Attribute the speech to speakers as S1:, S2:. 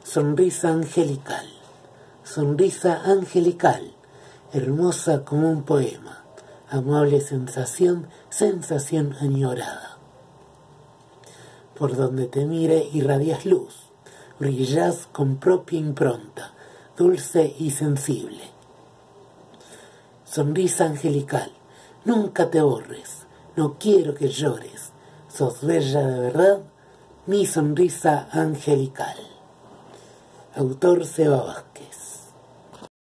S1: Sonrisa angelical, sonrisa angelical, hermosa como un poema, amable sensación, sensación añorada. Por donde te mire irradias luz, brillas con propia impronta, dulce y sensible. Sonrisa angelical, nunca te borres, no quiero que llores, sos bella de verdad, mi sonrisa angelical. Autor Seba Vázquez.